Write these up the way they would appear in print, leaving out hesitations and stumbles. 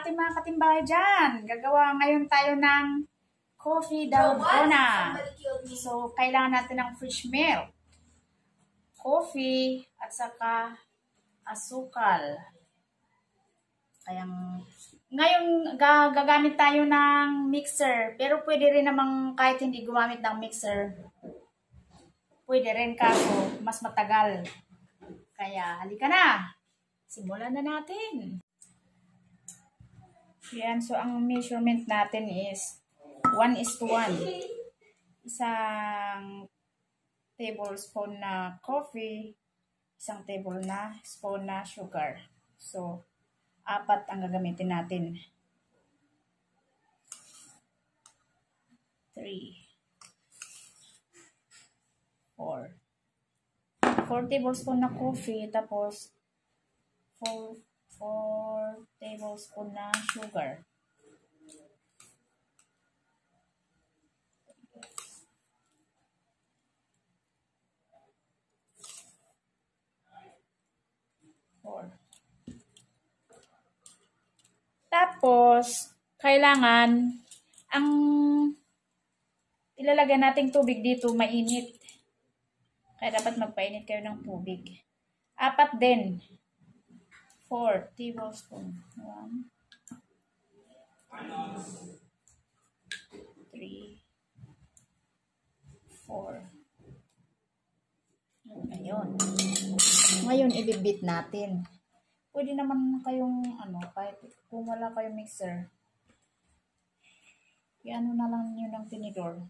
ating mga katimbahay dyan. Gagawa ngayon tayo ng coffee dalgona. So, kailangan natin ng fresh milk, coffee, at saka asukal. Kaya ngayon gagamit tayo ng mixer. Pero pwede rin namang kahit hindi gumamit ng mixer. Pwede rin kaso mas matagal. Kaya halika na. Simulan na natin. Yan, so ang measurement natin is 1:1. Isang tablespoon na coffee, isang tablespoon na sugar. So, 4 ang gagamitin natin. 3, 4. 4 tablespoon na coffee, tapos 4 tablespoon na sugar. Tapos, kailangan ang ilalagay nating tubig dito mainit. Kaya dapat magpainit kayo ng tubig. 4 din. 4 tablespoon. 1, 3, 4. Ngayon, ibibit natin. Pwede naman kayong, kahit kung wala kayong mixer, i-ano na lang yun ng tinidor.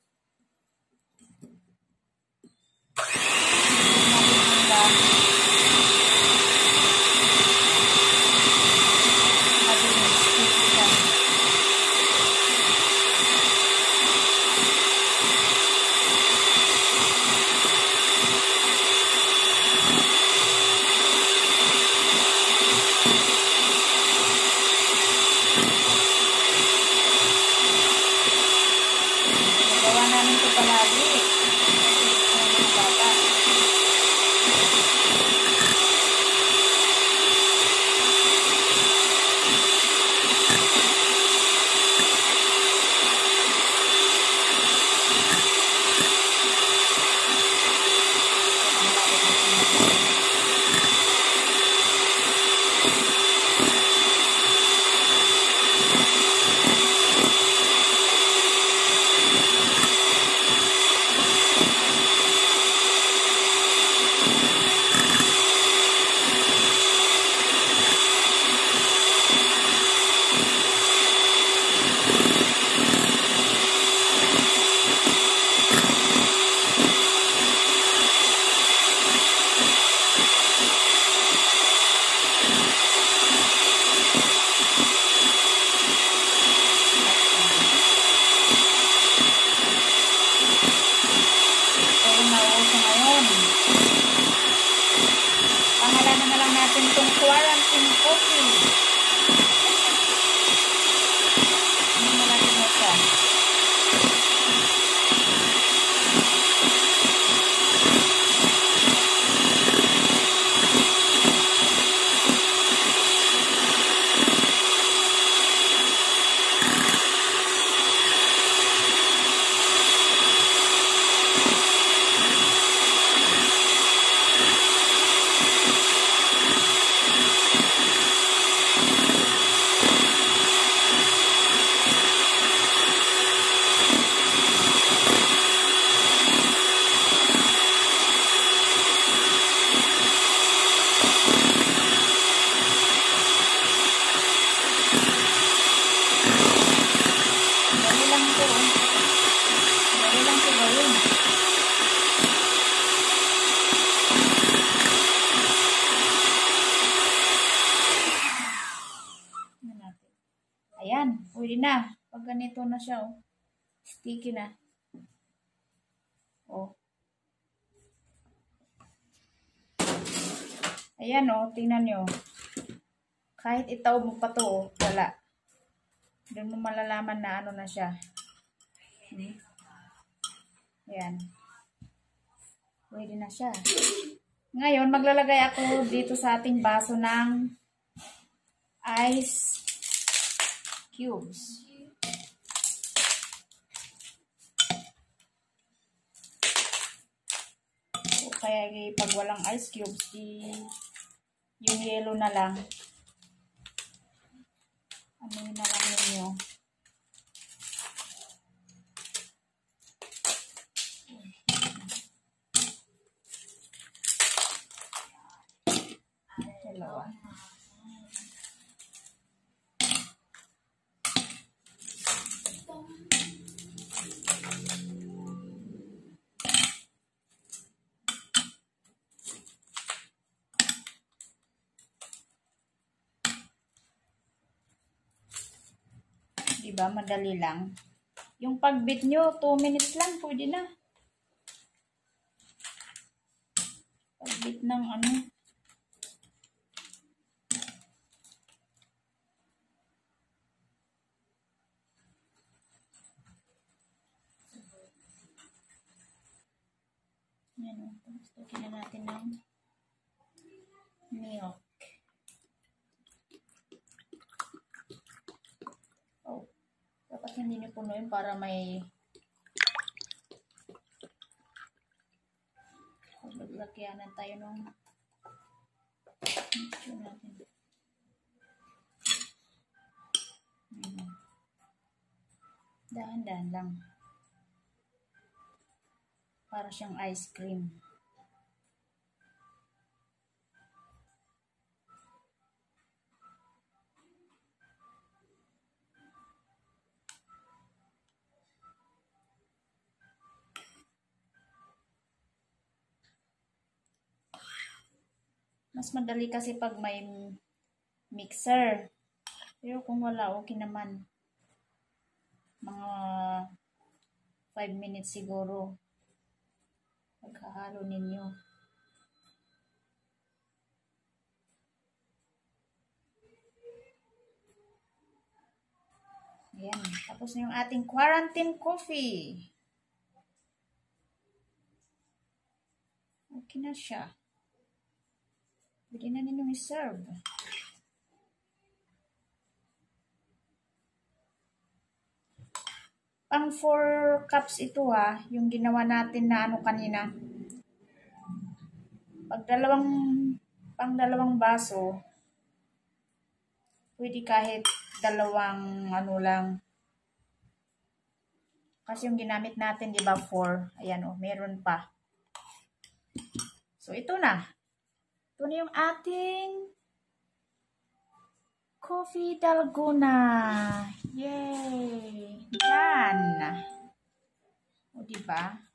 Pangalanan na lang natin itong quarantine coffee. Ano na natin mo siya? Ayan, pwede na. Pag ganito na siya, sticky na. Ayan, tingnan nyo. Kahit itaw mo pa to, wala. Doon mo malalaman na ano na siya. Ayan. Pwede na siya. Ngayon, maglalagay ako dito sa ating baso ng ice cubes. So, kaya pag walang ice cubes, yung yellow na lang. Ano yun na lang ninyo. Dalawa. Diba? Madali lang. Yung pagbit nyo, 2 minutes lang. Pwede na. Pagbit ng ano. Yan o. Tapos lagyan na natin ng milk. Oh. Dapat hindi nyo punuin para may lagyanan tayo ng natin. Dahan-dahan lang. Para siyang ice cream. Mas madali kasi pag may mixer. Pero kung wala, okay naman. Mga 5 minutes siguro. Pagkahalo ninyo. Ayan. Tapos na yung ating quarantine coffee. Okay na siya. Pwede na ninyong i-serve. Pang 4 cups ito ha. Yung ginawa natin na ano kanina. Pag pang dalawang baso, pwede kahit dalawang ano lang. Kasi yung ginamit natin, di ba, 4. Ayan o, meron pa. So, ito na. Ito na yung ating coffee dalgona. Yay! Yan. O, diba?